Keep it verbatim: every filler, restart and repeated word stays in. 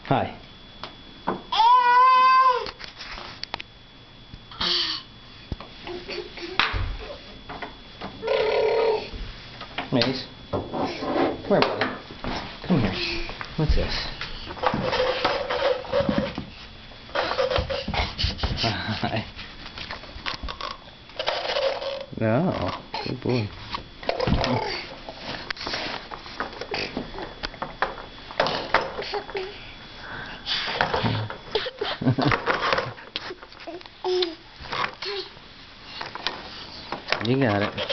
Hi. Maze. Come here, buddy. Come here. What's this? Hi. No. Good boy. You got it.